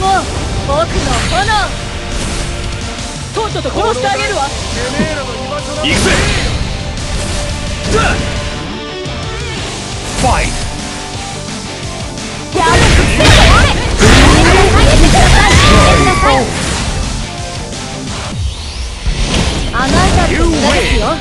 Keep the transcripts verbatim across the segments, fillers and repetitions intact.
も僕の炎、とっとと殺してあげるわ。 行くぜ。ファイト。 やるあなたって無駄ですよ。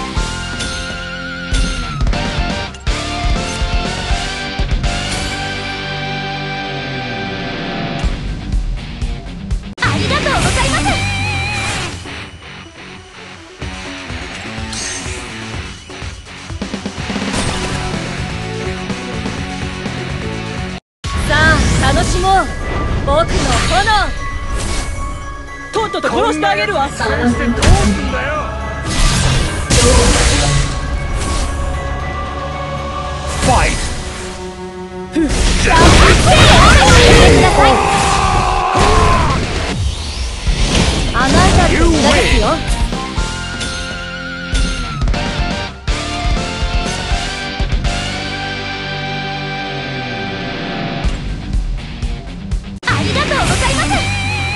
ありがとうございます。さあ楽しもう、僕の炎、とっとと殺してあげるわ。 そうしてどうすんだよ。ファイト。 あなたって無駄ですよ。ありがとうございます。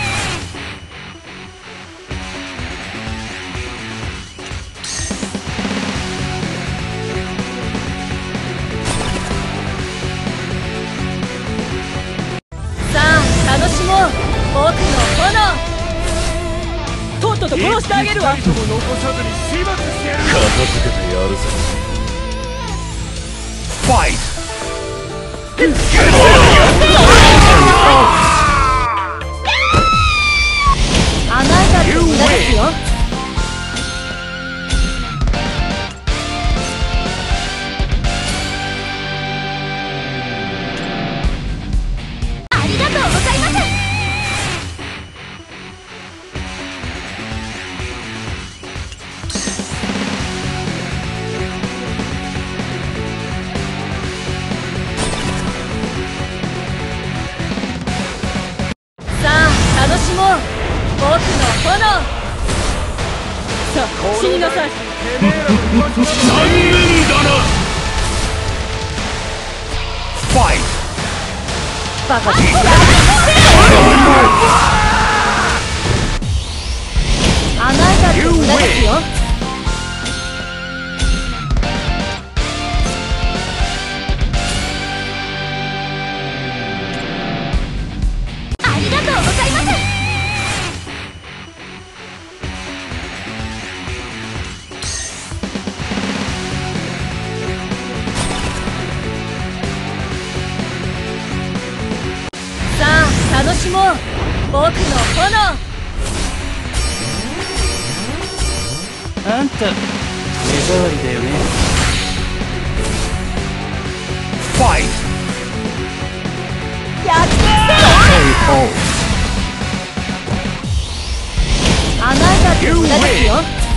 楽しもう、僕の炎、とっとと殺してあげるわ。 一人も残さずに始末してやる。 片付けてやるぜ。 ファイト。 あなたって無駄ですよ。ありがとうございます。楽しもう、僕の炎。さあ死になさい。 残念だな。ファイト。 バカです。あなたって無駄ですよ。ありがとうございます。さあ楽しもう、僕の炎。 あんた目障りだよね。 ファイト。 やってあなたって無駄ですよ。